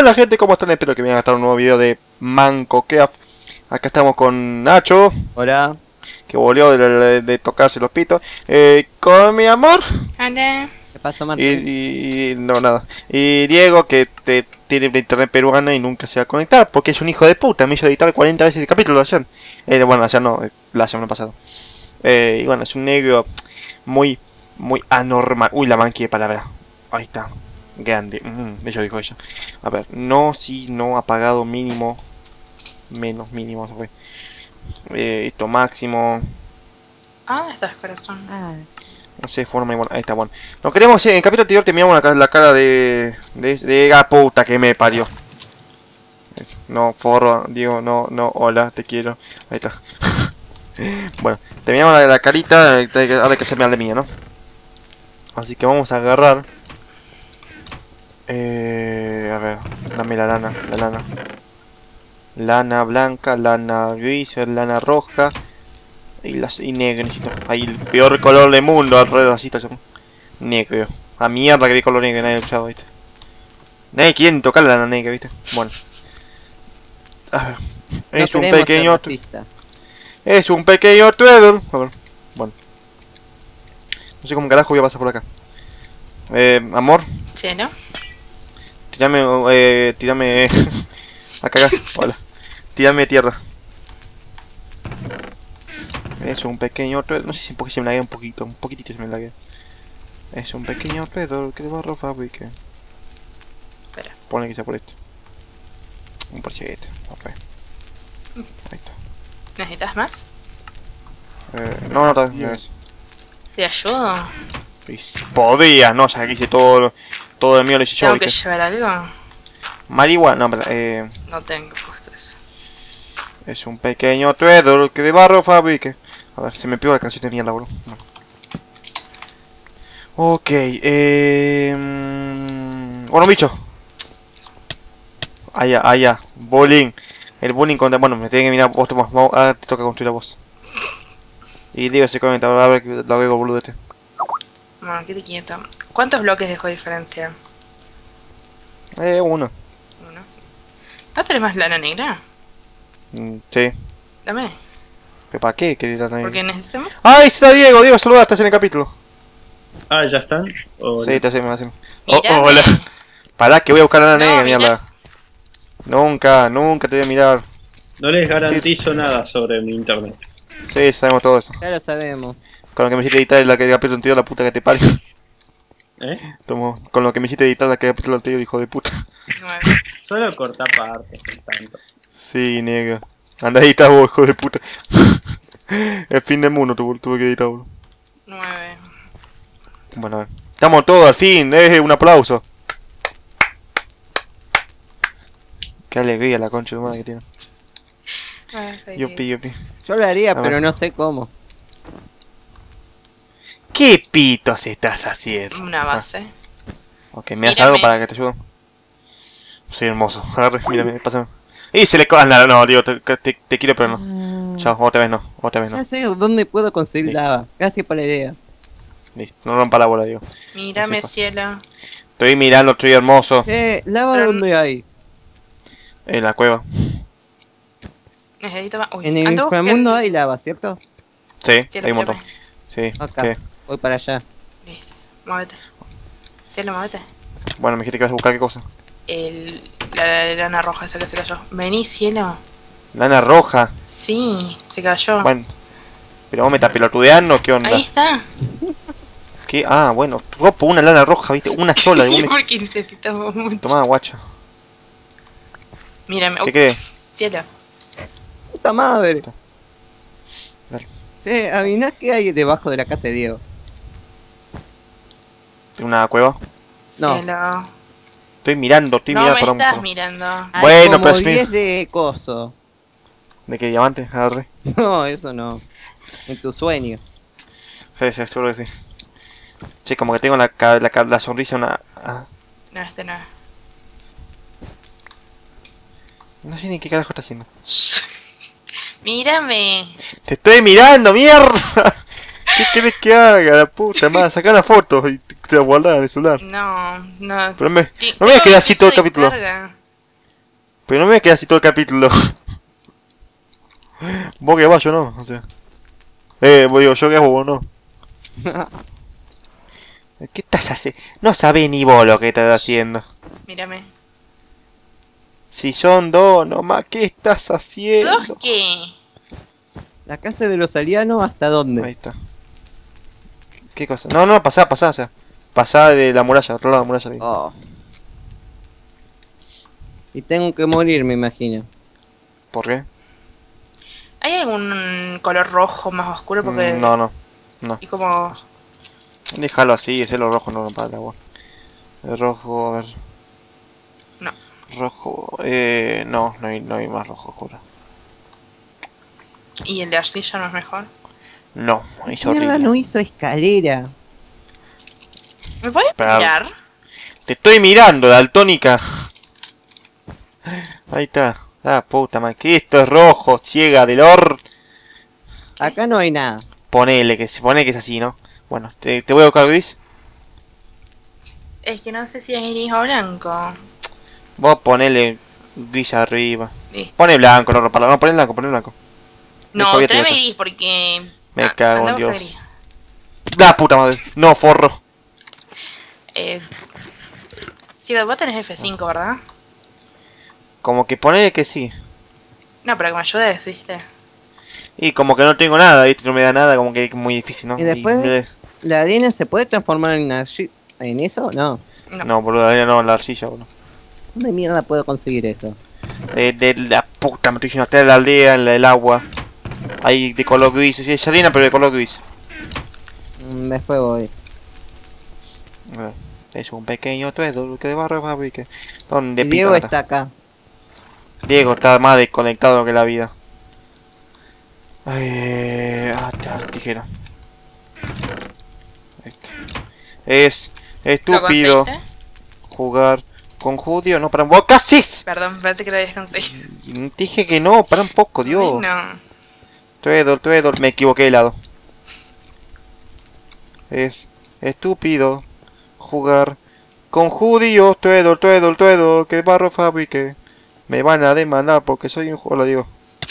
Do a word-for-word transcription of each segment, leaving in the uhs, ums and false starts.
Hola gente, ¿cómo están? Espero que vengan a estar un nuevo video de Manco Keaf. Acá estamos con Nacho. Hola. Que volvió de, de, de tocarse los pitos. Eh, con mi amor. Hola. ¿Qué pasó, Y, Martín? y, y no, nada. Y Diego, que te, tiene internet peruana y nunca se va a conectar. Porque es un hijo de puta. Me hizo editar cuarenta veces el capítulo ayer. Eh, bueno, ayer no, la semana pasada. Eh, y bueno, es un negro muy, muy anormal. Uy, la manqué de palabra. Ahí está. Grande. Mm, eso dijo ella. A ver, no, sí, no, apagado, mínimo. Menos, mínimo, se fue. Eh, esto máximo. Ah, estás corazón. Ah, No sé, forma igual. Ahí está, bueno. Nos queremos, en el capítulo anterior terminamos la, la cara de. De. De la puta que me parió. No, forro, Diego, no, no, hola, te quiero. Ahí está. Bueno, terminamos la, la carita. Ahora hay que hacerme al de mía, ¿no? Así que vamos a agarrar. Eh, a ver, dame la lana, la lana. Lana blanca, lana gris, lana roja. Y, las, y negro, necesito. Ahí el peor color del mundo alrededor, así está. Negro. A mierda que vi color negro, nadie lo ha usado, ¿viste? Nadie quiere tocar la lana negra, ¿viste? Bueno. A ver. no Es un queremos pequeño. ser racista. Es un pequeño Twiddle. A ver. Bueno. No sé cómo carajo voy a pasar por acá. Eh, amor. Sí, ¿no? Tirame, eh, tirame. Eh, acá, acá. Hola. Tirame tierra. Es un pequeño Twiddle. No sé si porque se me laguea un poquito. Un poquitito se me laguea. Es un pequeño Twiddle que de barro fabrique. Espera. Pone que sea por esto. Un parchete. Ok. Ahí está. ¿Necesitas más? Eh, no, no, está bien. ¿Te ayudo? Y si podía, no, o sea, que hice todo, todo el mío lo hice yo. ¿Tengo que ¿viste? llevar algo? Marihuana, no, pero, eh, No tengo puesto eso. es un pequeño Twiddle que de barro fabrique. A ver, se me pegó la canción de mierda, boludo. Bueno. Ok, eh... mm, bueno, bicho. Allá, allá, bowling. El bowling contra... Bueno, me tienen que mirar vos, Tomás. Vamos, ahora te toca construir a vos. Y digo ese comentario, a ver que lo hago boludo este. Bueno, quédate quieto. ¿Cuántos bloques dejó diferencia? Eh, uno. Uno. ¿No tenés más lana negra? Mm, sí. Dame. ¿Pero para qué? ¿Qué era Porque necesitamos. ¡Ay, está Diego! Diego, saluda, estás en el capítulo. Ah, ¿ya están? O Sí, te hacemos, hacemos. Oh, Mírame. oh, hola. Pará, que voy a buscar a la No, negra, mira. mierda. Nunca, nunca te voy a mirar. no les garantizo nada sobre mi internet. Sí, sabemos todo eso. Ya lo sabemos. Con lo que me hiciste editar la que el capítulo anterior, la puta que te parió. ¿Eh? Tomo, con lo que me hiciste editar la que el capítulo anterior, hijo de puta. Nueve. Solo corta partes, no tanto. Sí, negro. Anda a editar vos, hijo de puta. El fin del mundo tuve, tuve que editar, boludo. Nueve. Bueno, a ver. Estamos todos al fin, eh, un aplauso. Qué alegría la concha de madre que tiene. Nueve. Yupi, yupi. Yo lo haría, A ver. pero no sé cómo. ¿Qué pitos estás haciendo? Una base. Ah, ok, ¿me das Mírame. algo para que te ayude? Soy hermoso. Agarre, mírame, pásame. Y se le co... No, no, digo, te, te, te quiero, pero no. Ah, Chao, otra vez no, otra vez no. ya sé dónde puedo conseguir Sí. lava. Gracias por la idea. Listo, no rompa la bola, digo. Mírame, pasa. cielo. Estoy mirando, estoy hermoso. Eh, ¿lava Pero- dónde hay? En la cueva. Necesito más. Uy, En el ando inframundo buscando- hay lava, ¿cierto? Sí, Cielo, hay un montón. mírame. Sí, Acá. ¿qué? Voy para allá. Listo. Muévete. Cielo, muévete. Bueno, me dijiste que vas a buscar qué cosa. El, la, la lana roja esa que se cayó. Vení, cielo. Lana roja. Sí, se cayó. Bueno. Pero vos me estás pelotudeando, ¿qué onda? Ahí está. ¿Qué? Ah, bueno. Ropo una lana roja, viste, una sola. De un... Porque necesitamos mucho. Tomá, guacha. Mírame. ¿Qué Uh, querés? cielo. ¡Puta madre! Dale. Che, adivinás qué hay debajo de la casa de Diego. ¿Una cueva? No. Cielo. Estoy mirando, estoy No mirando. me perdón, estás perdón. mirando. Hay Bueno, como pero es mi- diez de coso. ¿De qué diamante? Agarré. No, eso no. En tu sueño. Sí, sí, seguro que sí. Che, como que tengo la, ca- la, ca- la sonrisa una... ah, No, este no es. no sé ni qué carajo está haciendo. Mírame. ¡Te estoy mirando, mierda! ¿Qué querés que haga, la puta madre? Sacá una foto y te, te la guardás en el celular. No, no. Pero me, Ti- no me voy a tengo quedar así todo el veintiocho de capítulo. carga. Pero no me queda así todo el capítulo. Vos que vas, yo no, o sea. Eh, digo, yo que vos no. ¿Qué estás haciendo? No sabés ni vos lo que estás haciendo. Mírame. Si son dos nomás, ¿qué estás haciendo? ¿Dos qué? ¿La casa de los alianos hasta dónde? Ahí está. ¿Qué cosa? No, no, pasá, pasá, o sea. Pasá de la muralla, otro lado de la muralla. Ahí. Oh. Y tengo que morir, me imagino. ¿Por qué? ¿Hay algún color rojo más oscuro? Porque... Mm, No, no, no. Y como... Déjalo así, ese es lo rojo, no, no para el agua. El rojo, a ver. No. Rojo, eh, no, no hay, no hay más rojo oscuro. ¿Y el de arcilla no es mejor? No, es Mierda, horrible. no hizo escalera. ¿Me puedes Pero- mirar? Te estoy mirando, daltónica. Ahí está. Ah, puta madre, que esto es rojo, ciega del or. Acá no hay nada. Ponele, que se pone que es así, ¿no? Bueno, te, te voy a buscar gris. Es que no sé si es gris o blanco. Vos ponele gris arriba. Sí. Pone blanco, no rompa, no, pone blanco, pone blanco. No, Después voy a tráeme tirar. gris porque... Me Ah, cago en andamos con Dios. gris. La puta madre, no, forro. Eh... Sí, vos tenés F cinco, ¿verdad? Como que ponele que sí. No, pero que me ayudes, ¿viste? Y como que no tengo nada, ¿viste? No me da nada, como que es muy difícil, ¿no? Y después, eh, ¿la arena se puede transformar en arci- en eso? No. No. No, boludo, la arena no, la arcilla, boludo. ¿Dónde mierda puedo conseguir eso? De, de la puta, me estoy diciendo, hasta de la aldea, en la del agua. Ahí de color gris, sí, es arena, pero de color gris. Mm, Después voy. A ver, es un pequeño tuedo que de barro fabrique. ¿Dónde Y Diego pica está acá. Diego está más desconectado que la vida. Ay, ah, ta- tijera. Ahí está. Es ¿Lo estúpido conseguiste? jugar con judío. No, para un poco. ¡Casi! Perdón, espérate que lo habías conseguido. Dije que no, para un poco, Dios. Ay, no. Tuedo, tuedo, me equivoqué de lado. Es estúpido jugar con judíos. Tuedo, tuedo, tuedo, que barro fabrique. Me van a demandar porque soy un juego, lo digo.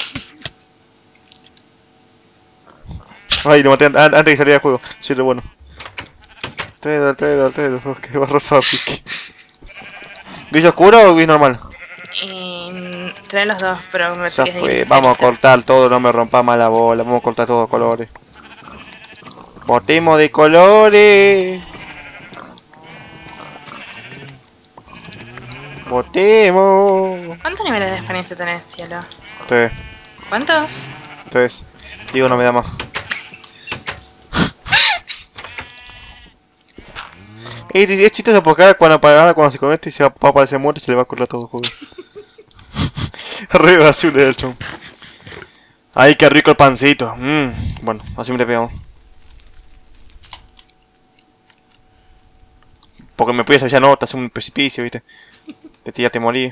Ay, lo maté an- antes de que saliera del juego. Sí, lo bueno. Tuedo, tuedo, tuedo, que barro fabrique. ¿Gris oscuro o gris normal? Eh, trae los dos, pero me Ya parece que es fue, gris. vamos a cortar todo, no me rompa más la bola, vamos a cortar todos colores. Botemos de colores. Botemos. ¿Cuántos niveles de experiencia tenés, cielo? Tres, ¿Cuántos? tres. Digo, no me da más. Es, es chistoso porque ahora cuando, ahora cuando se conecte y se va, va a aparecer muerto y se le va a cortar todo el juego. Re basura el chon. Ay, qué rico el pancito. Mm, bueno, así me le pegamos. Porque me puedes avisar, no, estás en un precipicio, viste. Te tiras, te morí.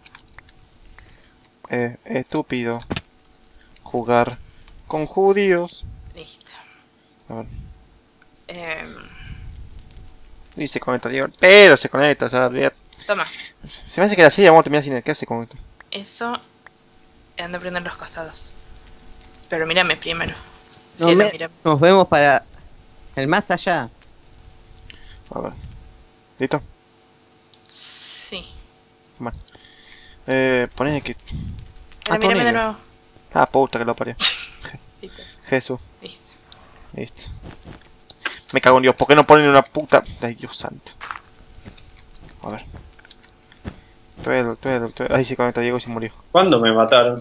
Eh, estúpido. Jugar con judíos. Listo. A ver. Eh, Y se conecta, Diego. Pero se conecta, o sea, ya- toma. se me hace que la serie vamos a terminar sin el que hace con esto. Eso... Ando aprendiendo los costados. Pero mírame primero. No, Cielo, me- mírame. nos vemos para el más allá. A ver. ¿Listo? Sí. Bueno. Eh, ponés que... Ahora mírame de ponele. nuevo. Ah, puta que lo parió. Listo. Jesús. Listo. Listo. Me cago en Dios, ¿por qué no ponen una puta? Ay, Dios santo. A ver. Tuedo, tuedo, tuedo. Ahí se conecta Diego y se murió. ¿Cuándo me mataron?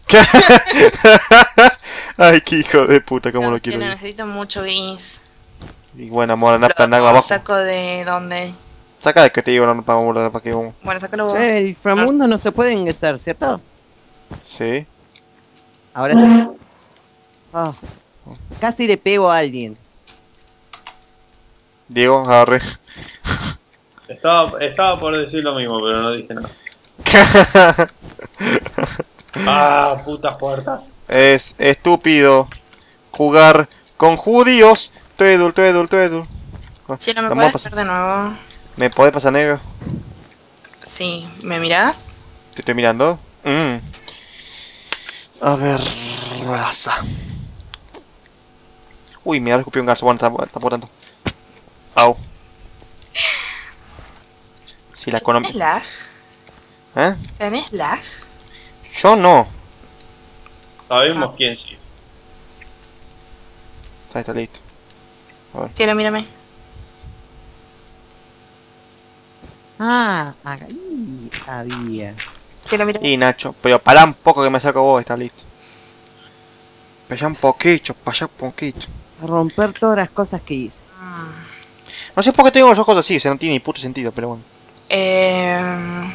Ay, qué hijo de puta, cómo No, lo quiero. cielo, yo. necesito mucho gris. Y bueno, amor, anda Lo andando abajo. saco de donde... Saca de que te digo, no, para morir, para que vamos. Bueno, sácalo vos. Che, el inframundo no se puede ingresar, ¿cierto? Sí. Ahora sí. Ah, casi le pego a alguien. Diego, agarré. Estaba, estaba por decir lo mismo, pero no dije nada. Ah, putas puertas. Es estúpido jugar con judíos. Tuedo, tuedo, tuedo. Cielo, ¿me Vamos a puedes pasar. ver de nuevo? ¿Me podés pasar, negro? Sí. ¿Me mirás? Te estoy mirando. Mm. A ver... raza. Uy, me ha escupido un gas. Bueno, está, está botando. Au. Si la economía... ¿Tenés lag? ¿Eh? ¿Tenés lag? Yo no. Sabemos quién sí. Ahí está listo. A ver. Cielo, mírame. Ah, ahí había. Cielo, mírame. Y Nacho, pero pará un poco que me saco vos, está listo. Para allá un poquito, para allá un poquito. A romper todas las cosas que hice. Mm. No sé por qué tengo los ojos así, o sea, no tiene ni puto sentido, pero bueno. Eh...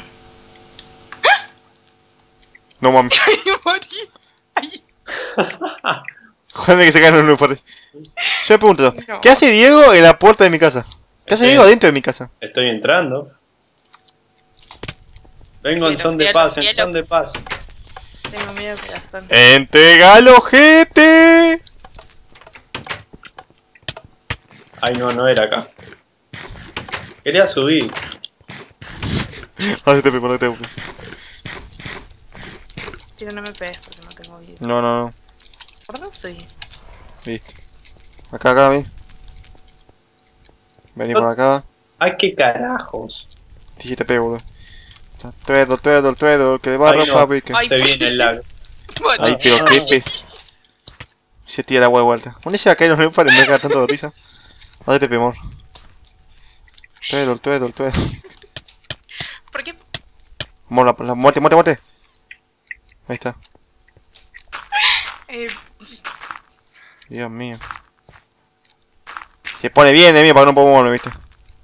No mames. Ay, morí. Ay, Joder, que se caen los lupares. Yo me pregunto, No. ¿qué hace Diego en la puerta de mi casa? ¿Qué hace Estoy- Diego adentro de mi casa? Estoy entrando. Vengo en Cielo, son de cielo, paz, en cielo. son de paz. tengo miedo, corazón. ¡Entregalo, ojete! Ay, no, no era acá. Quería subir. Ah, te pego, no te pego. Cielo, no me pegues porque no tengo vida. No, no, no. ¿Por dónde soy? Listo. Acá, acá, ven. Vení por acá. Ay, qué carajos. Sí, sí, te pego, boludo. Tuedo, tuedo, tuedo, que de barro Ay, no. fabrique. Ay, Se viene el lag. Bueno, Ay, pero qué pez. Se tira el agua de vuelta. ¿Dónde se va a caer los neofares? Me caga tanto de risa. ¿Dónde te pemor? Tuedo, tuedo, tuedo. ¿por qué? Mola, la muerte, muerte, muerte. Ahí está. Eh, Dios mío. Se pone bien, eh, mío, para que no puedo moverme, viste.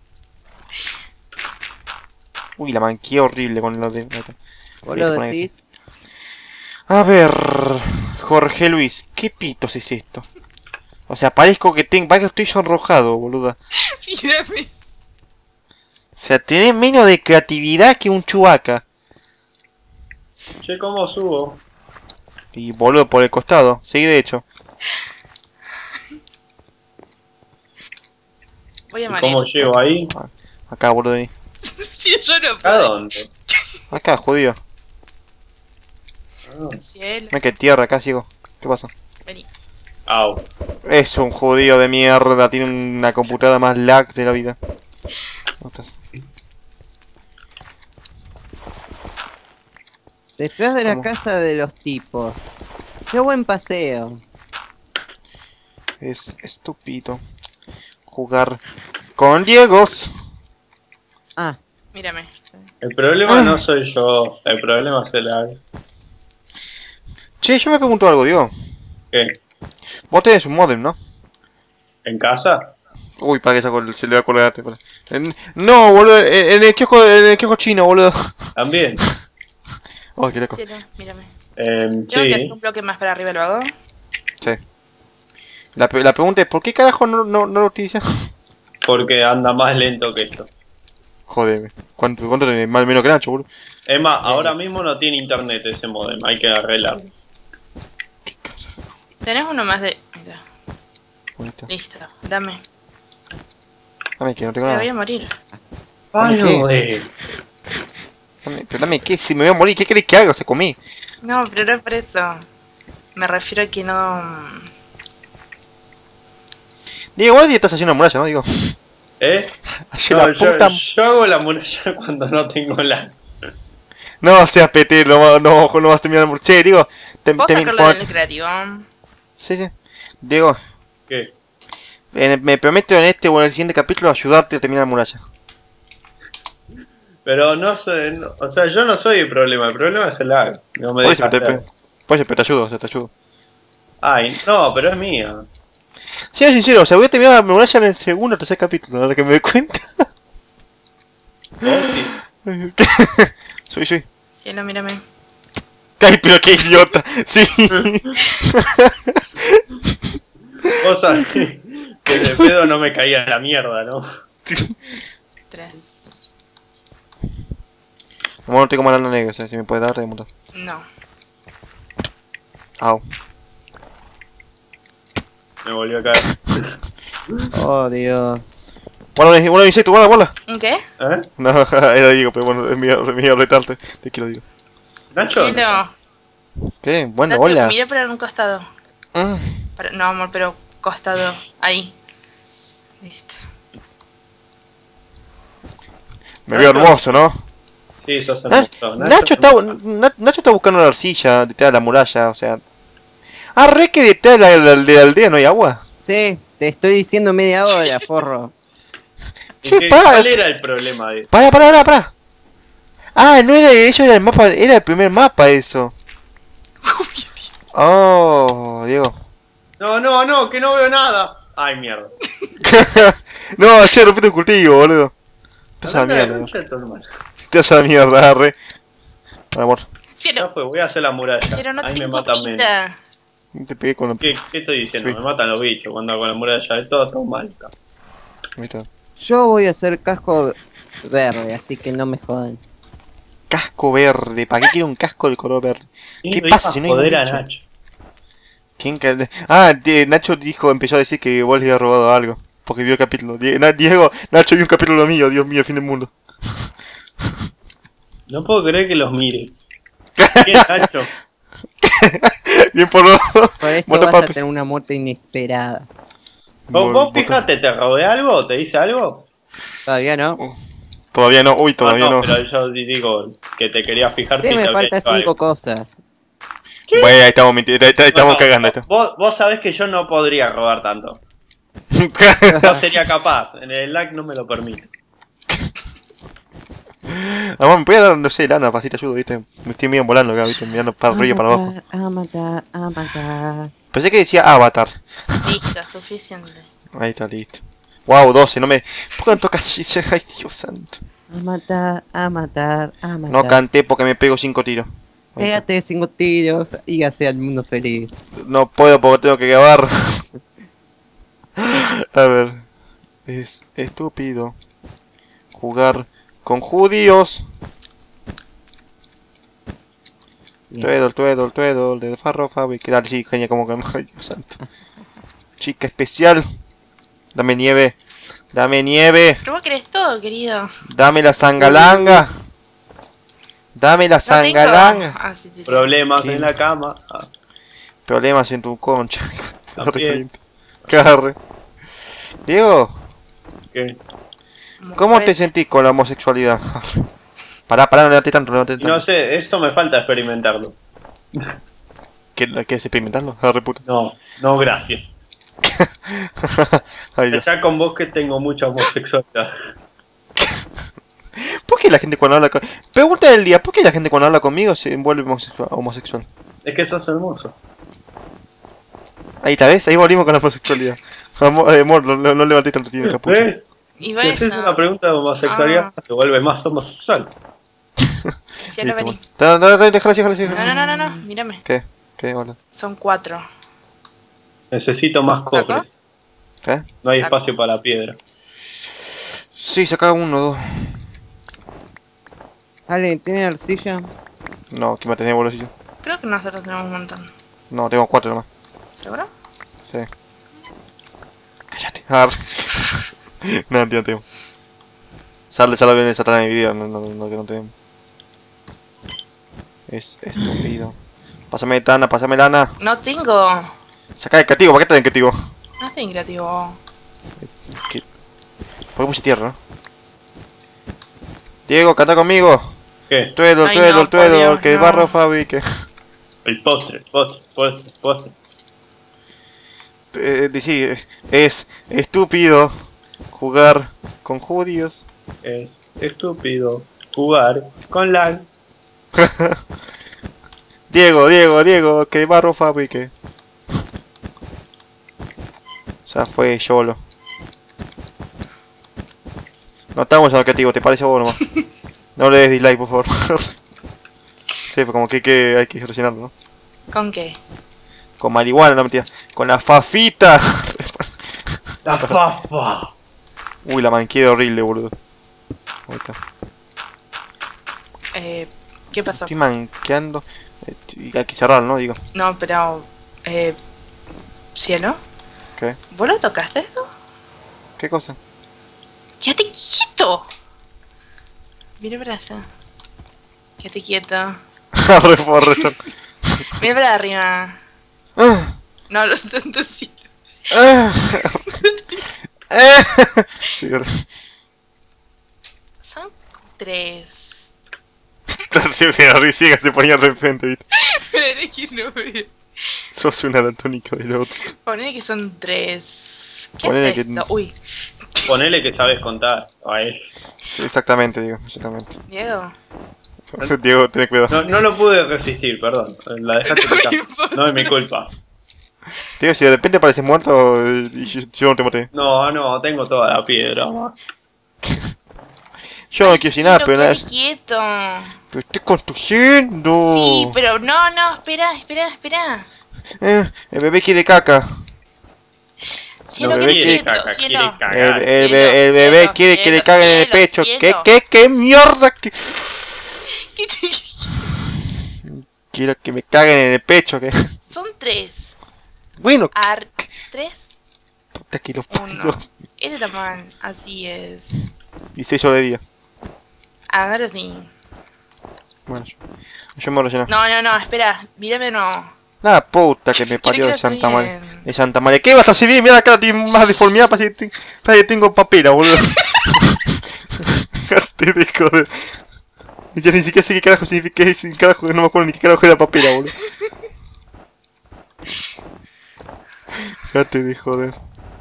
Uy, la manqué horrible con el otro. Ahí está. ¿Vos Listo, lo pon ahí. decís? A ver, Jorge Luis, ¿qué pitos es esto? O sea, parezco que tengo, parezco que estoy sonrojado, boluda. mírame. O sea, tenés menos de creatividad que un chubaca. Che, ¿cómo subo? Y boludo, por el costado, seguí de hecho. Voy a ¿Y morir. ¿Cómo llego ahí? Acá, boludo, vení. Si yo no ¿A puedo. dónde? Acá, jodido. Ah, Cielo, Mira que tierra, acá sigo. ¿Qué pasa? vení. Au. Es un judío de mierda, tiene una computadora más lag de la vida. ¿Dónde estás? Detrás de la ¿Cómo? casa de los tipos. Qué buen paseo. Es estúpido jugar con Diegos. Ah, Mírame. El problema Ah. no soy yo, el problema es el lag. Che, yo me pregunto algo, Diego. ¿Qué? Vos tenés un modem, ¿no? ¿En casa? Uy, para que saco el celular colgate. para. En- No, boludo, en, en el kiosco, en el kiosco chino, boludo. ¿También? Ay, qué loco. Cielo, mírame. Em, Tengo que hacer sí. un bloque más para arriba, ¿lo hago? Sí. La, pe- la pregunta es, ¿por qué carajo no, no, no lo utilizas? Porque anda más lento que esto. Jodeme. ¿Cuánto, cuánto tenés? Más menos que Nacho, boludo. Es más, ahora mismo no tiene internet ese modem, hay que arreglarlo. Qué carajo. Tenés uno más de... Mira, Bonito. listo. Dame. Dame que no tengo Me voy nada. a morir. Ay, Ay, ¿qué? no, eh. Dame, pero dame, ¿qué? Si me voy a morir, ¿qué querés que haga? O sea, comí. No, pero no es por eso. Me refiero a que no... Diego, igual si estás haciendo una muralla, ¿no? Digo, ¿Eh? ayer No, la yo, puta... yo hago la muralla cuando no tengo la... No seas pete, no, va- no, no vas a terminar la muralla. Che, Diego, te, ¿Puedo te- sacarlo pon- del creativo? Sí, sí. Diego, ¿Qué? en- me prometo en este o en el siguiente capítulo ayudarte a terminar la muralla. Pero no sé, no- o sea, yo no soy el problema, el problema es el lag. No me Por eso, deja te, hacer. por eso, pero te ayudo, o sea, te ayudo. Ay, no, pero es mía. Siendo sincero, o sea, voy a terminar la muralla en el segundo o tercer capítulo, ahora que me doy cuenta. ¿Vos sí? Es que- soy, soy. Cielo, mírame. Ay, pero qué idiota. Sí. Vos sabés que, que de pedo no me caía la mierda, ¿no? Tres. Como no tengo mala negra, o sea, si me puedes dar, te montar. No. Au. Me volvió a caer. oh Dios. Guarda, un insecto, guarda, guarda. ¿Un qué? ¿Eh? No, era Diego, pero bueno, es mío, es mío retarte. Te quiero, Diego. Nacho. Cielo. ¿Qué? Bueno, Date- hola. Miré para un costado. Mm, Para- no, amor, pero costado. Ahí. Listo. me veo hermoso, ¿no? Sí, sos Nach- hermoso. Nacho está, Na- Nacho está buscando una arcilla detrás de la muralla, o sea. Ah, re que detrás de la, la- de la aldea no hay agua. Sí, te estoy diciendo media hora, forro. Che, ¿Qué- para, ¿Cuál era el problema de para, para, para, para. Ah, no era eso, era el mapa, era el primer mapa eso. Oh, Diego. No, no, no, que no veo nada. Ay, mierda. No, che, rompiste un cultivo, boludo. Te vas a la Andate a la mierda. concha de tu hermana. Te vas a la mierda, re. Amor, Ya Cielo. fue, voy a hacer la muralla. Pero no Ahí me tengo matan menos. pita. te pegué con la... ¿Qué, ¿Qué estoy diciendo? Sí. Me matan los bichos cuando hago la muralla. Es todo, todo mal. Ahí está. Yo voy a hacer casco verde, así que no me jodan. Casco verde, ¿para qué quiero un casco de color verde? ¿Quién ¿Qué lo pasa iba a si no hay joder un a bicho? Nacho? ¿Quién ca- Ah, die- Nacho dijo, empezó a decir que vos le habías robado algo. Porque vio el capítulo. Die- Na- Diego, Nacho vio un capítulo mío, Dios mío, fin del mundo. No puedo creer que los mire. ¿Qué, Nacho? Bien por lo... Por eso Mata vas a papes. tener una muerte inesperada. ¿Vos, Bol- vos bota- fijate, te robé algo? ¿Te hice algo? Todavía no. Todavía no, uy, todavía no, no. pero yo digo que te quería fijar Sí, si me te había faltan hecho cinco algo. cosas. Bueno, ahí estamos mintiendo, ahí- ahí estamos No, no, cagando esto. Vos, vos sabés que yo no podría robar tanto. No sería capaz. En el lag no me lo permite. Amor, me voy a dar, no sé, lana, para así te ayudo, viste. Me estoy medio volando acá, viste, mirando para arriba y para abajo. A matar, a matar. Pensé que decía Avatar. Listo, suficiente. Ahí está, listo. Wow, doce, no me... ¿Por qué no tocas? Ay, Dios santo. A matar, a matar, a matar. No canté porque me pego cinco tiros. Ahí está. Pégate cinco tiros y hace al mundo feliz. No puedo porque tengo que grabar. A ver. Es estúpido jugar con judíos. Bien. Tuedol, tuedol, tuedol, de Farro, Fabi. Que dale, sí, genia, como que... Ay, Dios santo. Chica especial. Dame nieve. Dame nieve. Pero vos querés todo, querido. Dame la zangalanga. Dame la No tengo. zangalanga. Ah, sí, sí, sí. Problemas ¿Quién? en la cama. Ah, Problemas en tu concha. No También. recaliente. Carre. Diego, ¿qué? ¿cómo te Mujer. sentís con la homosexualidad? Pará, pará, no levante tanto, no levante Y tanto. no sé, eso me falta experimentarlo. ¿Qué, ¿Qué es experimentarlo? Arre puta. No, no, gracias. Ay, Dios. Está con vos que tengo mucha homosexualidad. ¿Por qué la gente cuando habla con... Pregunta del día, ¿por qué la gente cuando habla conmigo se vuelve homosexual? homosexual? Es que sos hermoso. Ahí está, ¿ves? Ahí volvimos con la homosexualidad. Amor, eh, amor no, no, no levanté tanto tiempo, capucha. ¿Ves? Y Si bueno, haces una pregunta de homosexualidad, Ah. te vuelve más homosexual. ya lo Listo, vení. bueno. Da- da- da- Déjala así, déjala así. No, no, no, no, no, mírame. ¿Qué? ¿Qué? Hola. Son cuatro. Necesito más cobre. ¿Sacó? ¿Qué? No hay Saco. espacio para piedra. Sí, saca uno, dos. Ale, ¿tiene arcilla? No, que me tenía bolsillo. Creo que nosotros tenemos un montón. No, tengo cuatro nomás. ¿Seguro? Sí. Cállate. Arre. No, tío, no tengo. Sale, ya lo viene esa en mi video, no, no, no, no tengo. Es estúpido. Pásame lana, pásame lana. No tengo. Saca el cativo, ¿para qué te den cativo? No estoy creativo. ¿Qué? ¿Por qué puse tierra, no? Diego, canta conmigo. ¿Qué? Tuedol, Ay, tuedol, no, por tuedol, Dios, que no. barro Fabi, que... El postre, postre, postre, postre. Eh, sí, es estúpido jugar con judíos. Es estúpido jugar con lag. Diego, Diego, Diego, que barro Fabi, que... Ya fue YOLO. No estamos en el cativo, ¿te parece a vos nomás? No le des dislike, por favor. Sí, pues como que, que hay que rellenarlo, ¿no? ¿Con qué? Con marihuana, no mentira. Con la fafita. La fafa. Uy, la manqueda horrible, boludo. Ahí está. Eh, ¿Qué pasó? Estoy manqueando. Eh, y hay que cerrar, ¿no? Digo. No, pero... Eh, ¿Cielo? ¿Qué? ¿Vos lo tocaste esto? ¿Qué cosa? ¡Quédate quieto! Mira para allá. Quédate quieto. Arre, forre, son. Mira para arriba. Ah, No, lo intento sí. ah, ah. Sí, arre. Son tres. Sí, sí, la ciega se ponía de repente, ¿viste? Pero es que no veo. Sos una anatónica del otro. Ponele que son tres. ¿Qué Ponele es que- esto? Uy, Ponele que sabes contar. A él. Sí, exactamente, digo, exactamente. Diego. Diego, ten cuidado. No, no lo pude resistir, perdón. La dejaste No me picar. importa. No es mi culpa. Diego, si de repente apareces muerto eh, y yo, yo no te maté. No, no, tengo toda la piedra. Yo no quiero decir nada, Pero pero nada. quédate quieto. Pero estoy construyendo. Sí, pero no, no, espera, espera, espera. Eh, el bebé quiere caca. Cielo, No, quédate bebé quieto, caca, quiere cielo. caca. El, el, Cielo, be- el bebé cielo, quiere que le cielo, caguen en el cielo, pecho. ¿Qué, cielo. qué, qué mierda? ¿Qué? ¿Qué te- Quiero que me caguen en el pecho. ¿Qué? Son tres. Bueno, Ar... ¿Tres? puta que lo Uno. parió. Este tamaño, así es. Y seis horas de día. Ahora sí. Bueno, yo, yo me rellené. No, no, no, espera, mírame no. La puta que me parió de que Santa estoy María. bien. De Santa María. ¿Qué va a estar así bien? Mira acá, tiene más deformidad. Parece que, te- parece que tengo papera, boludo. Te de joder. Ya ni siquiera sé qué carajo significa. Qué carajo, no me acuerdo ni qué carajo era papera, boludo. Dejate de joder.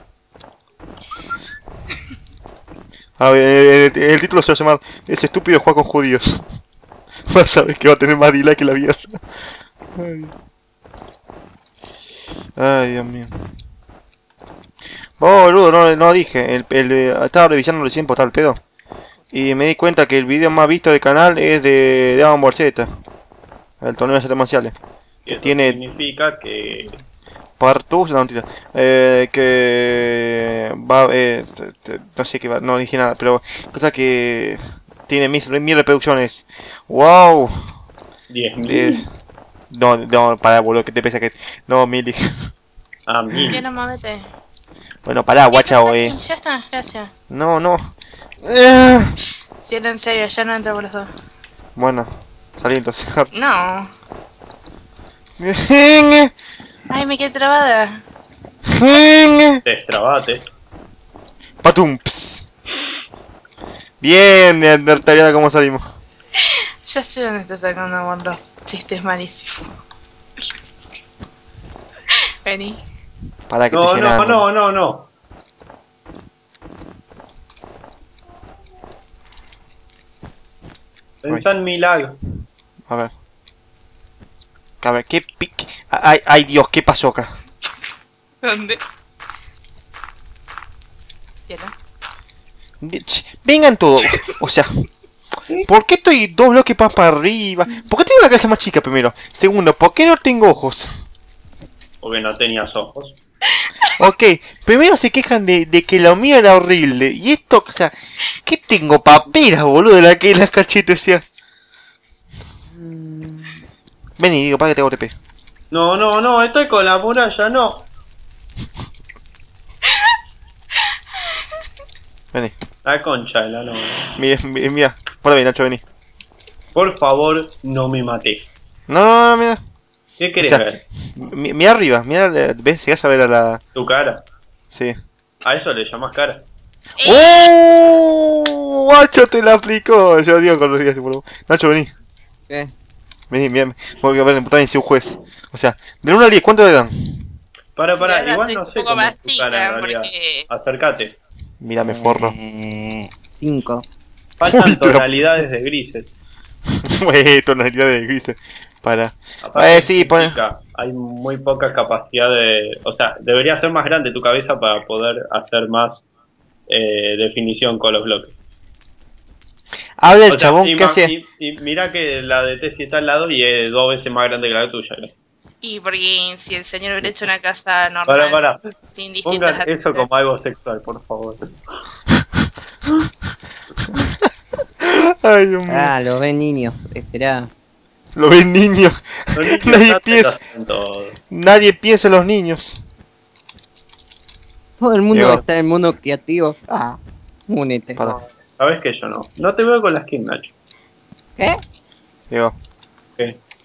A ver, el, el- el título se va a llamar Ese estúpido juega con judíos. Vas a ver que va a tener más dislike que la mierda. Ay. Ay, Dios mío. Oh, boludo, no, no dije. El, el, eh, estaba revisando recién por tal pedo. Y me di cuenta que el video más visto del canal es de Dragon Ball Z. El torneo de artes marciales. Y eso Tiene- significa que. Partus, no, mentira. Eh, que va, eh, te- te- no sé qué va, no dije nada, pero cosa que tiene mil, mil reproducciones. Wow. diez Eh, mil. no, no, pará, boludo, que te pesa que. No, mil. A mil. Ya no movete. Bueno, pará, guacha, eh. Ya está, gracias. No, no. Eh, Si era en serio, ya no entro por los dos. Bueno, salí entonces. No. Ay, me quedé trabada. Destrabate. Patum. ps. Bien, Neandertaliana, ¿cómo salimos? Ya sé dónde está sacando con los chistes malísimos. Vení. Para que No, te no, llenan. no, no, no. Pensá en mi lag. A ver. A ver, ¿qué pic? Ay, ay, Dios, ¿qué pasó acá? ¿Dónde? Cielo. De- ch, Vengan todos. O sea, ¿por qué estoy dos bloques más para arriba? ¿Por qué tengo la cabeza más chica primero? Segundo, ¿por qué no tengo ojos? Porque no tenías ojos. Ok, primero se quejan de, de que lo mío era horrible. Y esto, o sea, ¿qué tengo? Paperas, boludo, de la que las cachetes, o sea. Vení, digo, para que te hago T P. No, no, no, estoy con la muralla, no. Vení. La concha de la no. Mira, mira, mira. Por ahí, Nacho, vení. Por favor, no me mates. No, no, no, mira. ¿Qué querés O sea, ver? Mi- Mira arriba, mira, ves, llegas a ver a la... Tu cara. Sí. A eso le llamas cara. ¡Oh! Nacho te la aplicó. Yo digo con los días, por favor. Nacho, vení. ¿Qué? Vení, mira. Voy a ver, también soy un juez. O sea, del uno al diez, ¿cuánto le dan? Para, para, Ahora igual estoy no un sé poco cómo más es tu cara en chica, realidad. porque- Acércate. Mírame, forro. Eh, cinco. Faltan Uy, te la- tonalidades de grises. Güey, tonalidad de grises. Para. Aparte, Eh, sí, es pon- chica, hay muy poca capacidad de... O sea, debería ser más grande tu cabeza para poder hacer más eh, definición con los bloques. Habla el O sea, chabón y que ma- hace. y- y mira que la de Tessie está al lado y es dos veces más grande que la tuya. ¿no? Y porque si el señor hubiera hecho una casa normal, Para, para. sin distintas Pongan eso como algo sexual, por favor. Ay, Dios mío. Ah, lo ven niños. Esperá. Lo ven niños. Los niños Nadie ya te piensa. hacen todo. Nadie piensa en los niños. Todo el mundo Diego. está en el mundo creativo. Ah, únete. Para. Sabes que yo no. No te veo con la skin, Nacho. ¿Qué? Diego. ¿Qué?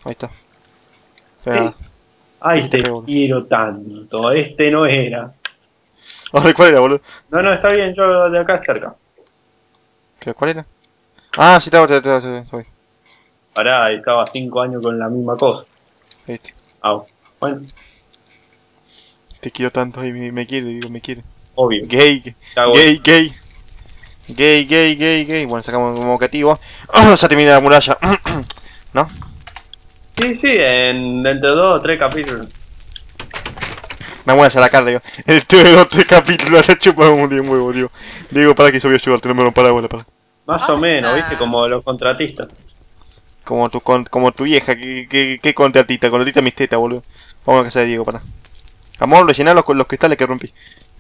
Ahí está. Espera. Ay, Este te pegó. quiero tanto. Este no era. Ahora, ¿cuál era, boludo? No, no, está bien, yo de acá cerca. ¿Qué- ¿Cuál era? Ah, sí, estaba, estaba, estaba, estaba, estaba. Pará, estaba cinco años con la misma cosa. Este. Ah, bueno, Te quiero tanto y me, me quiere, digo, me quiere. obvio. Gay, gay, Cago. gay, gay. Gay, gay, gay, gay. Bueno, sacamos como objetivo. Se termina la muralla. ¿No? Sí, sí, en dentro de dos o tres capítulos. Me voy a sacar, digo. El tuve dos tres capítulos, se chupa un día huevo, digo. Digo, para que yo voy a ayudarte, no me lo para, bola, para. Más Ah, o menos, está. viste, como los contratistas. Como tu, con, como tu vieja, que, que, que contratita, contratita mis tetas, boludo. Vamos a casa de Diego, para. Amor, rellená los, los cristales que rompí.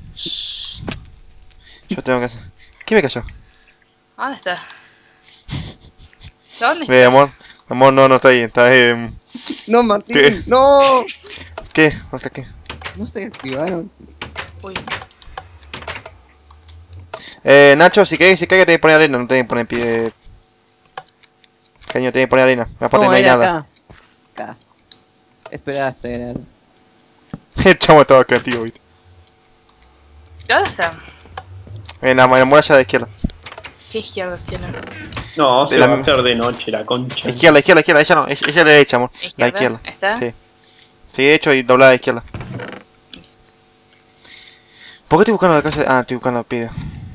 Yo tengo que hacer. ¿Qué me cayó? ¿Dónde está? ¿Dónde? Ve, amor. Amor, no, no está ahí, está ahí. No, Martín, ¿Qué? no. ¿Qué? ¿Dónde está qué? No se activaron. Uy. Eh, Nacho, si querés, si querés, tenés que poner arena, no tenés que poner pie. Caño, tenés que poner arena. Aparte no, No, hay era nada. acá. Acá. Esperá a hacer. El chamo estaba creativo, viste. ¿Dónde está? En la, en la muralla de izquierda. ¿Qué izquierda tiene? No, De se la- va a hacer de noche la concha. Izquierda, izquierda, izquierda, ella no, ella, ella a la derecha, amor. La izquierda. ¿Está? Sí. Sí, de hecho, y doblada a la izquierda. ¿Por qué estoy buscando la calle? Ah, estoy buscando la pida.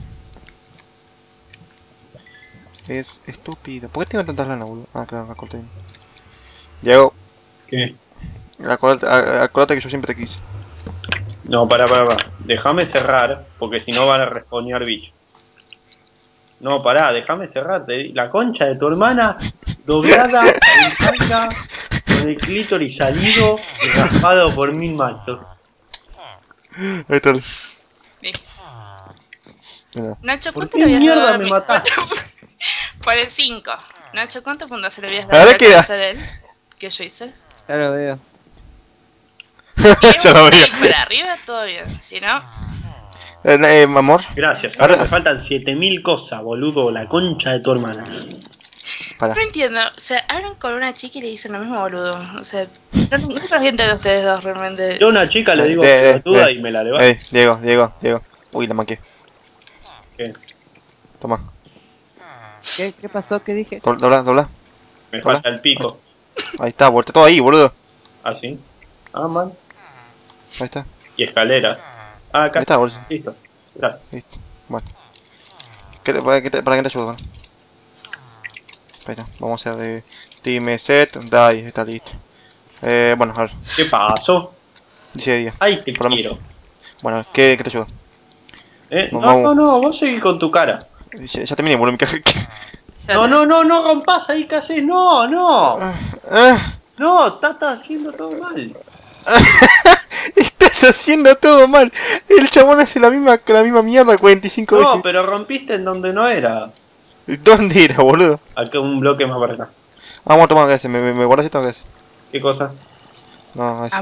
Es estúpido. ¿Por qué tengo tantas lanas, boludo? Ah, claro, la corté. Diego, ¿Qué? acordate, a- acordate que yo siempre te quise. No, pará, pará, pará. Déjame cerrar, porque si no van a respawnear bichos. No, pará, déjame cerrar. te- La concha de tu hermana, doblada, en tanga, con el clítoris salido y raspado por mil machos. Ahí está. el- Sí. Mira. Nacho, ¿Por ¿cuánto qué le habías mierda dado a me mi- mataste? Por el cinco. Nacho, ¿cuánto puntos le habías A dado a ver, la queda. cabeza de él? Que yo hice. Ya lo veo. Ya lo Sí, veía. por arriba todo bien. Si no, Eh, eh, amor, Gracias. Ahora- Ahora me faltan siete mil cosas, boludo. La concha de tu hermana. para. no entiendo. O sea, hablan con una chica y le dicen lo mismo, boludo. O sea, no, no se gente de ustedes dos realmente. Yo a una chica le digo Eh, eh, pelotuda eh. y me la levanta. Ey, Diego, Diego, Diego. Uy, la manqué. ¿Qué? Toma. ¿Qué, qué pasó? ¿Qué dije? Dobla, dobla, dobla. Me Hola. falta el pico. Ahí está, vuelta todo ahí, boludo. Así. Ah, man. Ahí está. Y escaleras. Ah, acá Ahí está, boludo. Listo. Gracias. Listo. Bueno. ¿Qué- ¿Para qué te, para qué te ayudo? Bueno? Ahí está. Vamos a hacer eh, team set, die, está listo. Eh, bueno, a ver. ¿Qué pasó? Dice día. Ay, te Por lo quiero. Bueno, ¿qué, qué te ayudo? ¿Eh? No, No, vamos. no, no, vos seguís con tu cara. Ya, ya terminé, boludo. Me caje. No, no, no, no rompas ahí, ¿qué haces? No, no. Ah, No, estás estás haciendo todo mal. estás haciendo todo mal. El chabón hace la misma, la misma mierda cuarenta y cinco No, veces. pero rompiste en donde no era. ¿Dónde era, boludo? Acá un bloque más para acá. Vamos a tomar gas. ¿Me, me, me guardas esto o gas? ¿Qué cosa? No, gas. Ah,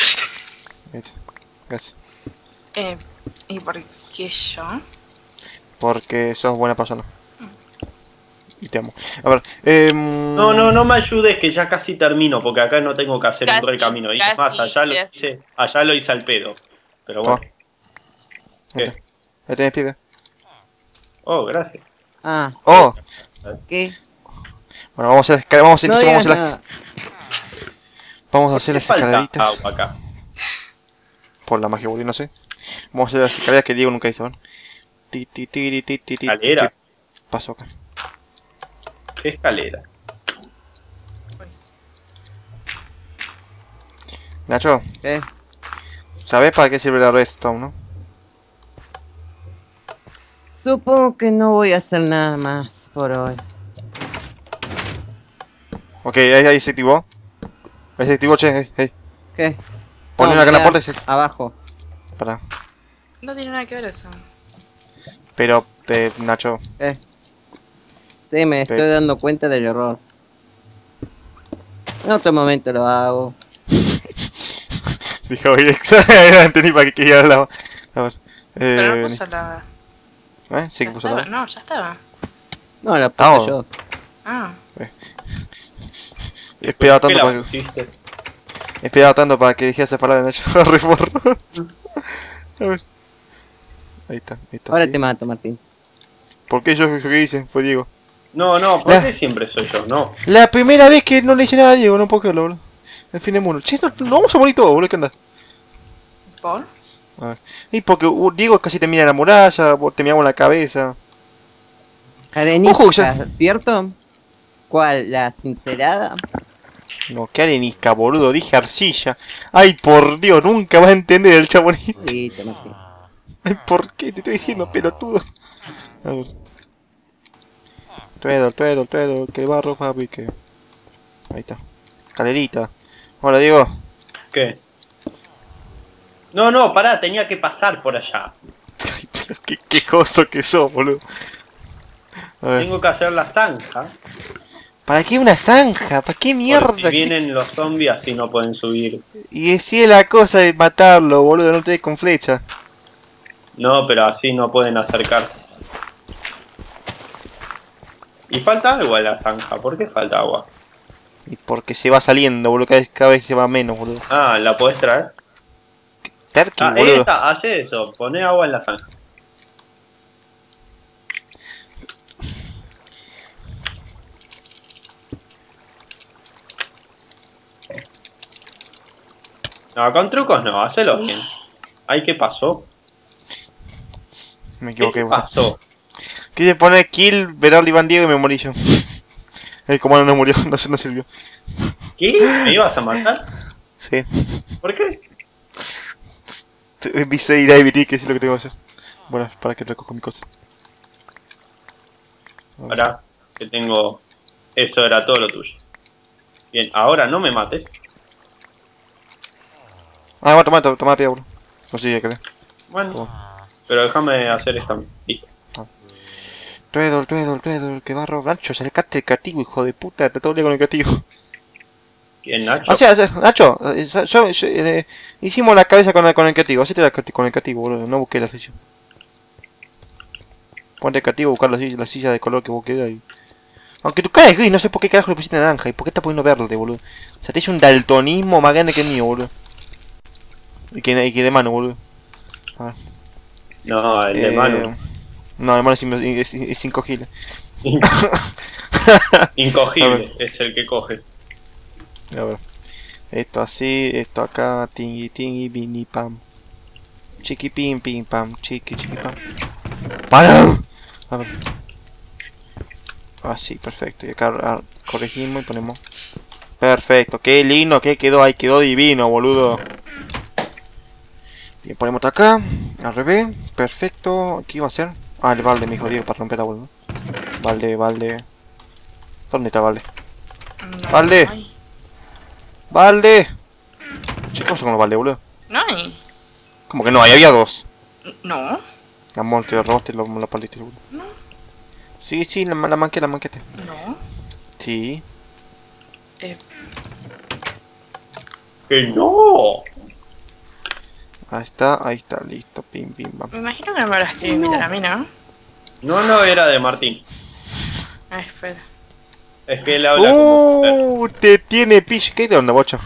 Gas. eh, ¿y por qué yo? Porque sos buena persona. Y te amo. A ver, eh... No, no, no me ayudes que ya casi termino, porque acá no tengo que hacer Casi, un recamino. Y casi, más, allá lo casi. hice, allá lo hice al pedo. Pero bueno. Ahí ¿Qué? está. Ahí tenés piedra. Oh, gracias. Ah, ¡Oh! ¿qué? Bueno, vamos a hacer, escal- vamos a hacer, No vamos a digas hacer, las- nada. vamos a hacer ¿Qué las falta escaleritas. agua acá? Por la magia, boludo, no sé. Vamos a hacer las escaleras que Diego nunca hizo, ¿no? Ti, ti, ti, ti, ti, ti, ti, ¿Escalera? ¿Qué pasó acá? ¿Qué escalera? Nacho, ¿Qué? ¿sabés para qué sirve la redstone, no? Supongo que no voy a hacer nada más por hoy. Ok, ahí, ahí se activó. Ahí se activó, che, hey, hey. ¿Qué? Ponle No, acá en la mirá, puerta y se... abajo. Para. No tiene nada que ver eso. Pero, eh, Nacho, ¿Qué? Sí, me estoy ¿Qué? dando cuenta del error. En otro momento lo hago. dijo, oye, exagerante, ni para que quería hablar. A ver, Pero no eh... puso la... ¿Eh? Sí ya que puso estaba. la... No, ya estaba. No, lo puse Ah, yo. Ah, Esperaba ¿Por qué tanto la para que... pusiste? Esperaba tanto para que dijese palabra de Nacho. Reforro. A ver. Ahí está, ahí está. Ahora sí. te mato, Martín. ¿Por qué yo, yo qué hice? Fue Diego. No, no, ¿por La- qué siempre soy yo? No. La primera vez que no le hice nada a Diego, no puedo creerlo, boludo. El fin del mundo. Che, no, no vamos a morir todos, boludo, ¿qué anda? ¿Por? A ver. Y porque uh, Diego casi termina en la muralla, vos te miramos en la cabeza. Arenisca, Ojo, ya- ¿cierto? ¿Cuál? ¿La sincerada? No, qué arenisca, boludo, dije arcilla. Ay, por Dios, nunca vas a entender el chabonito. Listo, Martín. Ay, ¿por qué? Te estoy diciendo, pelotudo. A ver. Tuedo, tuedo, tuedo, que barro, Fabi, que... Ahí está. Calerita. Hola, Diego. ¿Qué? No, no, pará, tenía que pasar por allá. Ay, pero qué quejoso que sos, boludo. A ver. Tengo que hacer la zanja. ¿Para qué una zanja? ¿Para qué Por mierda? si vienen los zombies así no pueden subir. Y decía la cosa de matarlo, boludo, no te des con flecha. No, pero así no pueden acercarse. Y falta agua en la zanja. ¿Por qué falta agua? Y porque se va saliendo, boludo, cada vez, cada vez se va menos, boludo. Ah, ¿la podés traer? Terky, Ah, boludo. esta, hace eso, poné agua en la zanja. No, con trucos no, hacelo bien. Ay, ¿qué pasó? Me ¿Qué equivoqué, boludo. pasó? Quise poner kill, Berardi Van Diego y me morí yo. El comando no murió, no se no sirvió. ¿Qué? ¿Me ibas a matar? Sí. ¿Por qué? Viste ir a David, que es lo que tengo que hacer. Bueno, para que recojo mi cosa. Pará, que tengo... Eso era todo lo tuyo. Bien, ahora no me mates. Ah, bueno, toma, toma, toma, pida, boludo. No sé, ya creo. Bueno, pero déjame hacer esta. Listo. Tuedo, tuedo, tuedo, que barro. Nacho, sacaste el castigo, hijo de puta. Te todo el día con el castigo. ¿Quién, Nacho? O sea, o sea, Nacho, eh, yo, yo, eh, hicimos la cabeza con, el- con el castigo. Hacete la cati- con el castigo, boludo. No busqué la silla. Ponte el castigo, buscar la silla, la silla de color que vos quieras y... Aunque tu cara es gris, no sé por qué carajo le pusiste naranja. ¿Y por qué estás poniendo verde, boludo? O sea, te hice un daltonismo más grande que el mío, boludo. Y que, y que de mano, boludo. A ver. No, el de Eh, Manu. No, el mano es, in- es, es incogible. Incogible, es el que coge. A ver. Esto así, esto acá, tingui tingui, bini pam. Chiqui pim pim pam, chiqui chiqui pam. ¡Para! A ver. Así, perfecto. Y acá ah, corregimos y ponemos. Perfecto, qué lindo que quedó ahí, quedó divino, boludo. Bien, ponemos acá, al revés, perfecto. ¿Qué iba a hacer? Ah, el balde, me dijo Diego, para romper la boludo. Balde, balde. ¿Dónde está balde? No, Valde. No hay. ¡Balde! Che, ¿cómo son los balde, boludo? No hay. Como que no, ahí había dos. No. La monte, robaste y lo, lo perdiste, boludo. No. Sí, sí, la, la manqué, la manquete. No. Sí. Eh, ¡Que no! Ahí está, ahí está, listo, pim, pim, pam. me imagino que no me lo escribí invitar a mí, ¿no? No, no, era de Martín. Ah, espera. Es que él habla como... ¡Uh! Te tiene pillo. ¿Qué onda, bocha?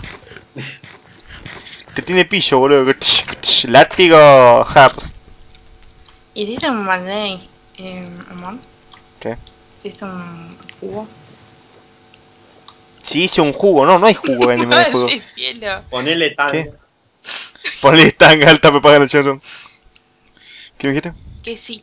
Te tiene pillo, boludo. Látigo, hard. ¿Hiciste un balde, eh, amor? ¿Qué? ¿Hiciste un jugo? Si hice un jugo, no, no hay jugo en el ¡Ay, juego. sí, cielo! Ponele tan... ¿Qué? Ponle tan alta, me pagan el chorro. ¿Qué me dijiste? Que sí.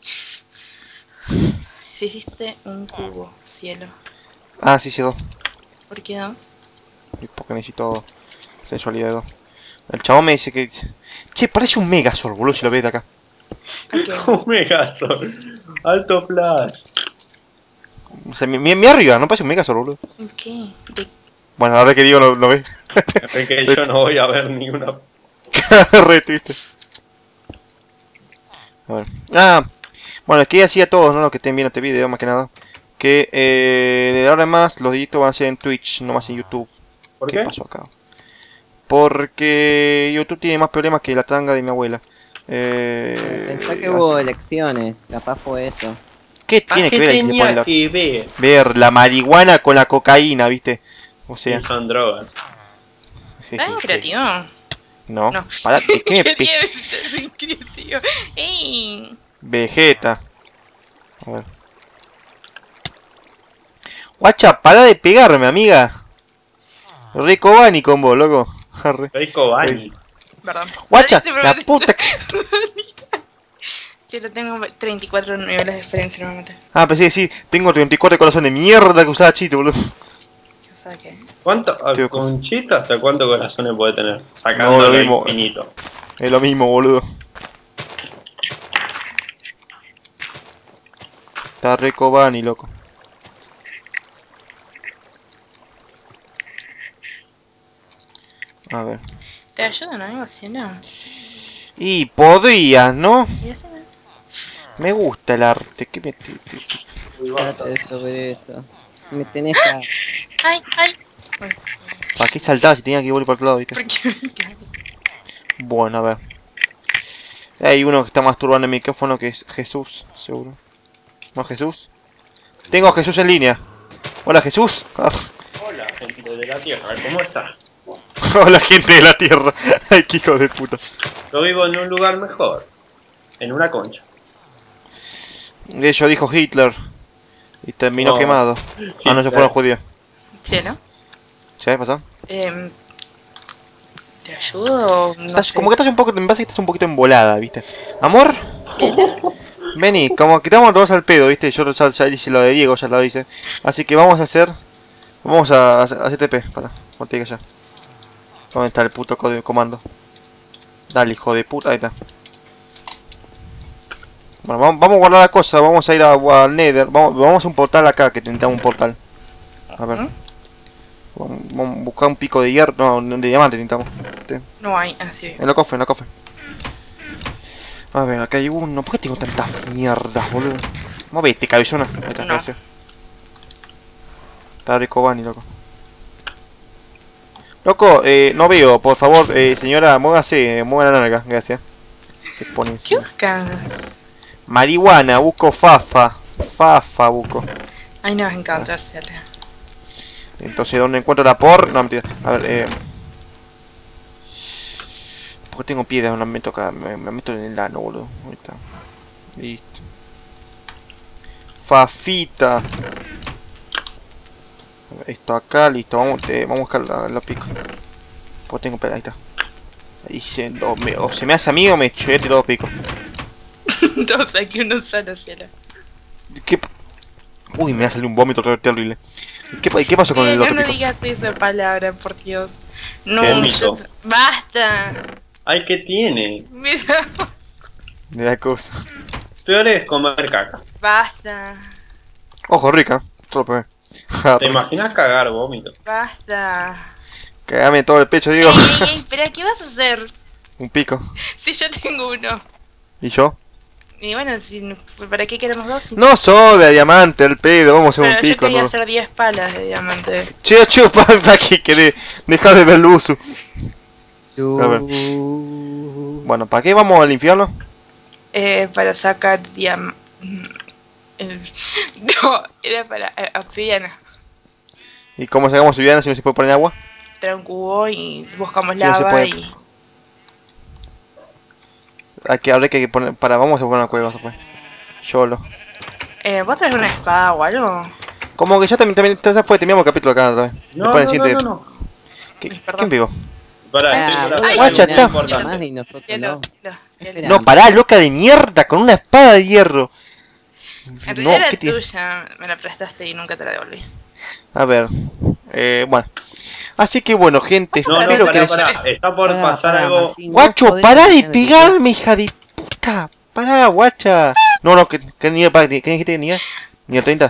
Si hiciste un jugo, cielo. Ah, sí, sí, dos. ¿Por qué dos? Y porque necesito sensualidad de dos. El chabón me dice que... Che, parece un Megazord, boludo, si lo ves de acá. Ok. Un Megazord. Alto flash. O sea, mi, mi, mi arriba, no parece un Megazord, boludo. ¿Qué? ¿De Bueno, ahora que digo, lo, lo ves. Es que yo no voy a ver ni una... Re triste. A ver. Ah, bueno, es que así a todos, ¿no? Los que estén viendo este video, más que nada. Que eh, de ahora en más los directos van a ser en Twitch, no más en YouTube. ¿Por ¿Qué qué? pasó acá? Porque YouTube tiene más problemas que la tanga de mi abuela. Eh, Pensá que así- hubo elecciones, capaz fue eso. ¿Qué tiene ¿A que qué ver ahí que se pone tenía la- que ver? ver la marihuana con la cocaína, viste? O sea, Usan drogas. sí, ¿Estás sí, sí. creativo? No, No. para, ¿de qué me ¿Qué pe- tiene creativo? ¡Ey! Vegeta. A ver. Guacha, para de pegarme, amiga. Rico Bani con vos, loco. Arre. Rico Bani. Perdón. Guacha, Nadie se me la mete- puta que... Sí, lo tengo treinta y cuatro niveles de experiencia normalmente. Ah, pensé que sí, tengo treinta y cuatro corazones. Mierda que usaba chito, boludo. ¿Qué sabe qué? ¿Cuánto? ah, Tío, ¿Con Chito hasta cuántos corazones puede tener? No, Sacando lo lo mismo. infinito. Es lo mismo, boludo. Está Rico Bani, loco. A ver. ¿Te ayudan algo así, no? Y podrías, ¿no? ¿Y ese no? Me gusta el arte. ¿Qué me... te- te- te- Trate sobre eso. Me tenés a... ¡Ay, ay! Uy, ¿Para qué saltaba si tenía que volver para otro lado, viste? ¿por qué? Bueno, a ver. Hay uno que está masturbando el micrófono que es Jesús, seguro. ¿No Jesús? Tengo a Jesús en línea. Hola, Jesús. Ah. Hola, gente de la Tierra, ¿cómo estás? Hola, gente de la Tierra. Ay, qué hijo de puta. Yo vivo en un lugar mejor. En una concha. Eso dijo Hitler. Y terminó No. quemado. Ah, no, se fueron judíos. Sí, ¿no? ¿Sí? ¿Pasó? Em, ¿Te ayudo? No Estás- sé. Como que estás un poco, me parece que estás un poquito embolada, ¿viste? Amor, ¿Qué? vení, como que estamos todos al pedo, ¿viste? Yo ya, ya hice lo de Diego, ya lo hice. Así que vamos a hacer... Vamos a, a hacer T P, para, como te digo ya. ¿Dónde está el puto código comando? Dale, hijo de puta, ahí está. Bueno, vamos, vamos a guardar la cosa, vamos a ir a, al Nether. Vamos, vamos a un portal acá, que necesitamos un portal. A ver. ¿Mm? Vamos, vamos a buscar un pico de hierro, no, de diamante necesitamos. Este. No hay, así. En la cofre, en la cofre. A ver, acá hay uno. ¿Por qué tengo tantas mierdas, boludo? Movete, cabezona. Ahí está, No. gracias. Está Rico Bani, loco. Loco, eh, no veo, por favor, eh, señora, muévase, mueva la nalga, gracias. Se pone ¿Qué encima. buscas? Marihuana, busco fafa. Fafa busco. Ahí no vas a encontrar, fíjate. Entonces, ¿dónde encuentro la por? No, mentira. A ver, eh... porque tengo piedras, no me toca, me, me meto en el ano, boludo. Ahí está. Listo. Fafita. A ver, esto acá, listo. Vamos, te, vamos a buscar la, la pico. Pues tengo, ahí está. Ahí se, o, me, o se me hace amigo o me chete los picos. Dos aquí, uno solo, cielo. ¿Qué? Uy, me va a salir un vómito ter- terrible. ¿Qué, pa- ¿Qué pasó con Eh, el no, otro no pico? digas esa palabra, por Dios. No, Qué yo- mito. basta. Ay, ¿qué tiene? Mira, De la cosa. Peor es comer caca. basta. Ojo, rica. Solo pegué. ¿Te imaginas cagar vómito? Basta. Cagame todo el pecho, digo. Ey, ey, ey, espera, ¿qué vas a hacer? Un pico. Si yo tengo uno. ¿Y yo? Y bueno, si, ¿para qué queremos dos? Si- No sobra diamante el pedo, vamos a hacer Pero un yo pico, quería ¿no? hacer diez palas de diamante. Che, che, ¿para qué querés dejar de ver el uso? A ver. Yo... Bueno, ¿para qué vamos al infierno? Eh, para sacar diam... eh, No, era para eh, obsidiana. ¿Y cómo sacamos obsidiana si no se puede poner agua? Trae un cubo y buscamos Sí, no se lava puede. y... Hay que, habría que poner... Para, vamos a poner una cueva, se fue. Yolo. Eh, ¿vos traes una espada o algo? Como que ya también, también ya fue, terminamos el capítulo acá otra vez. No, Después no, del no, siguiente- no, no. ¿Qué- Ay, perdón. ¿Quién pegó? Pará, Ah, estoy por vos hacer guacha, algo está. muy importante. más y nosotros Cielo, no. cielo, cielo. Espera. No, pará, loca de mierda, con una espada de hierro. En No, realidad era ¿qué tiene? tuya, me la prestaste y nunca te la devolví. A ver, eh, bueno. Así que bueno, gente, No, no, espero que pará, les... pará. Está por Pará, pasar pará, algo. Martín, no Guacho, podés pará de terminar el video. pegarme, hija de puta. Pará, guacha. No, no, que, que nivel, para, ¿qué dijiste que nivel? ¿Nivel treinta?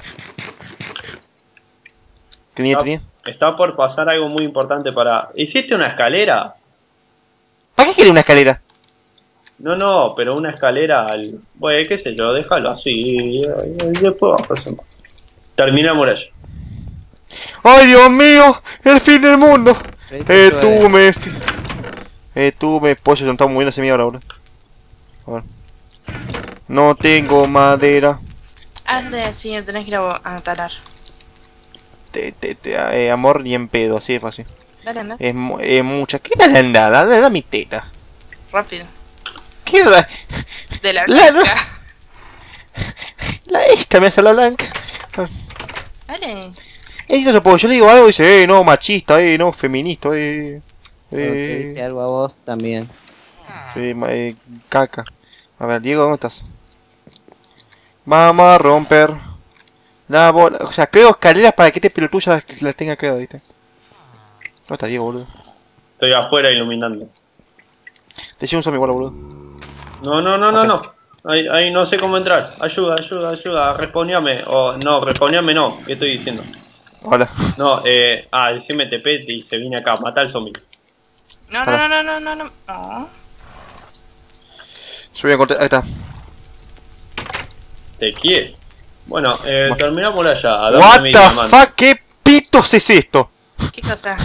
¿Qué nivel Está, tenía? está por pasar algo muy importante para. ¿Hiciste una escalera? ¿Para qué querés una escalera? No, no, pero una escalera al. Bueno, qué sé yo, déjalo así. Y después vamos a hacer más. Terminamos eso. ¡Ay, Dios mío! ¡El fin del mundo! Pero eso Eh, yo, tú eh, me... fi- Eh, tú me... Pollo, se estamos moviendo hace media hora, bro. A ver. No tengo madera. Antes de decir, tenés que ir a, a talar. te, te, te, eh, amor ni en pedo, así es fácil. Dale, anda. Es, mu- es mucha. ¿Qué tal anda? Dale, dale mi teta. Rápido. ¿Qué da? De la La- blanca. La esta me hace la blanca. Dale. Es no se puede, yo le digo algo y dice, eh, no, machista, eh, no, feminista, eh. Cuando te dice Eh, algo a vos también. sí, ma- eh, caca. A ver, Diego, ¿dónde estás? Vamos a romper la bola. O sea, creo escaleras para que este pelotudo las, las tenga quedado, ¿viste? ¿Dónde está Diego, boludo? Estoy afuera iluminando. Te llevo un zombie, boludo. No, no, no, no, Ok. no. Ahí, ahí no sé cómo entrar. Ayuda, ayuda, ayuda. Respondíame. O no, respondíame no. ¿Qué estoy diciendo? Hola. No, eh. Ah, decime T P y se viene acá. Mata al zombie. No, no, Pará. no, no, no, no, no. No. Yo voy a encontrar. Ahí está. Te quiere. Bueno, eh, Bueno. terminamos allá. Dame What mi the diamante. fuck, ¿qué pitos es esto? ¿Qué cosa?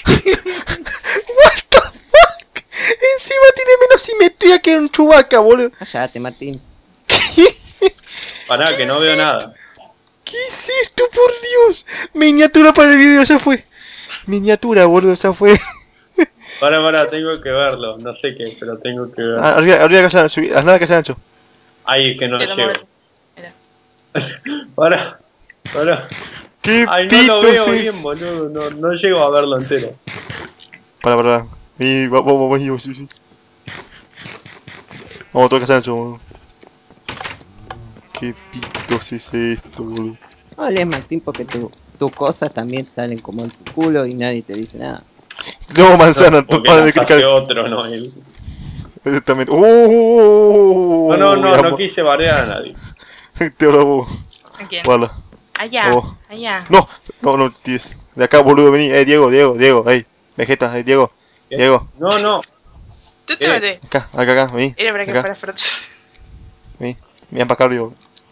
What the fuck? Encima tiene menos simetría que un Chewbacca, boludo. Cállate, Martín. ¿Qué? Pará, que no veo nada. ¿Qué es esto, por Dios? Miniatura para el video, ya fue. Miniatura, boludo, ya fue. Pará, pará, tengo que verlo. No sé qué, pero tengo que verlo. Ah, arriba, arriba de casa, subí, haz nada que sea ancho. Ahí es que no Te lo llego. muevo. Mira. Pará, pará. ¿Qué Ay, no lo pitos veo es? bien, boludo. No, no llego a verlo entero. Para, para. Y vamos, vamos, vamos, sí, sí. Vamos, todo que sea ancho, boludo. ¿Qué pitos es esto, boludo? No hables, Martín, porque tu, tus cosas también salen como en tu culo y nadie te dice nada. No, manzana, tu Porque padre de las hace criticar. otro, no él. Exactamente. ¡Oh! No, no, no, no amo. quise bardear a nadie. Te hablo vos. ¿A quién? Hola. Allá. vos. Allá. No, no, no, tienes. De acá, boludo, vení. Eh, Diego, Diego, Diego, ahí. Vegeta, eh, Diego. ¿Qué? Diego, No, no. Tú te ¿Qué? maté. acá, acá, acá, vení. Era para que Acá. fuera fuerte. Vení. Mira para acá arriba.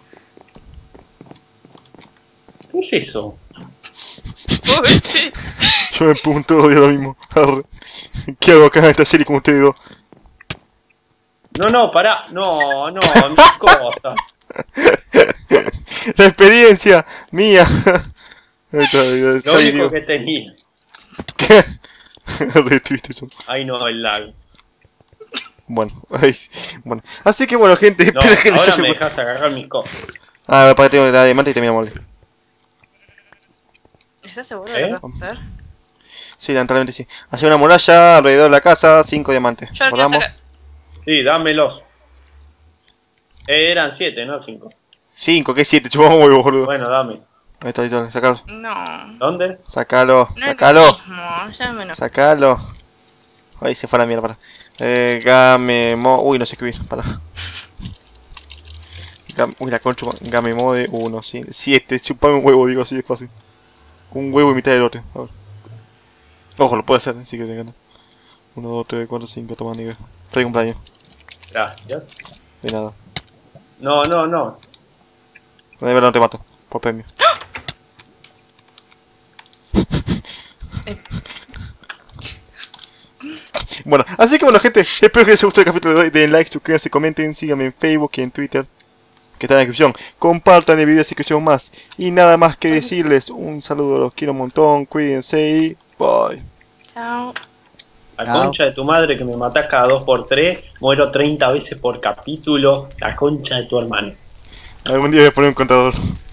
¿Qué es eso? Uy, Yo me pregunto todos los días lo mismo. Arre. ¿Qué hago acá en esta serie con ustedes dos? No, no, pará. No, no, mis cosas. La experiencia mía. Ahí está, ahí está, Lo ahí, único digo. que tenía. ¿Qué? Re triste eso. Ay, no, el lag. Bueno, ahí, bueno. Así que bueno, gente, No, espero que les ahora haya me gustado. dejas agarrar mis cosas. Ah, para que tengo la diamante y termina mole. ¿Estás seguro ¿Eh? de lo que vas a hacer? Sí, lamentablemente sí. Hacer una muralla alrededor de la casa, cinco diamantes. Yo quiero ¿Guardamos? sacar. Sí, dámelos. Eh, eran siete, no cinco. cinco, ¿qué siete? Chupamos huevo, boludo. Bueno, dame. Ahí está, ahí está, sacalo. No. ¿Dónde? Sacalo, No sacalo. es lo mismo. Ya me lo. Sacalo. Ahí se fue a la mierda, para. Eh, game mo... Uy, no sé escribir, para. Gam... Uy, la concha, game mode uno, sí. siete, chupame un huevo, digo así, es fácil. Un huevo y mitad del otro. A ver. Ojo, lo puede hacer, sí que te gana. uno, dos, tres, cuatro, cinco, toma, nigga. Estoy de cumpleaños, Gracias. de nada. No, no, no. De verdad no te mato, por premio. Bueno, así que bueno, gente, espero que les haya gustado el capítulo de hoy. Den like, suscríbanse, comenten, síganme en Facebook y en Twitter, que está en la descripción. Compartan el video si quieren más. Y nada más que decirles, un saludo, los quiero un montón, cuídense y bye. Chao. La Chao. concha de tu madre que me matás cada dos por tres. Muero treinta veces por capítulo. La concha de tu hermano. Algún día voy a poner un contador.